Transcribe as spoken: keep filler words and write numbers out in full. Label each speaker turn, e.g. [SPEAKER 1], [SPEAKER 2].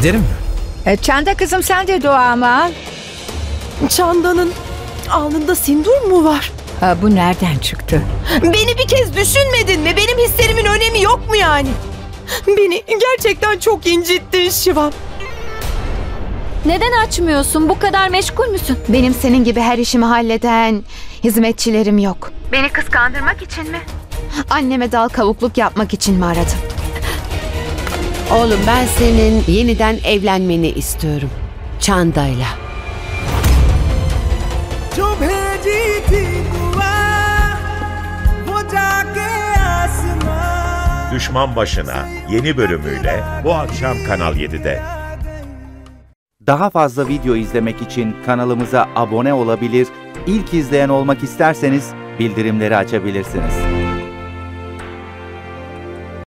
[SPEAKER 1] Gidelim mi?
[SPEAKER 2] E, Çanda kızım sen de duamı al.
[SPEAKER 3] Çanda'nın alnında sindur mu var?
[SPEAKER 2] Ha, bu nereden çıktı?
[SPEAKER 3] Beni bir kez düşünmedin mi? Benim hislerimin önemi yok mu yani? Beni gerçekten çok incittin Şivam.
[SPEAKER 4] Neden açmıyorsun? Bu kadar meşgul müsün?
[SPEAKER 5] Benim senin gibi her işimi halleden hizmetçilerim yok. Beni kıskandırmak için mi? Anneme dal kavukluk yapmak için mi aradın?
[SPEAKER 6] Oğlum ben senin yeniden evlenmeni istiyorum. Çanda'yla.
[SPEAKER 7] Düşman Başına yeni bölümüyle bu akşam Kanal yedide.
[SPEAKER 8] Daha fazla video izlemek için kanalımıza abone olabilir, ilk izleyen olmak isterseniz bildirimleri açabilirsiniz.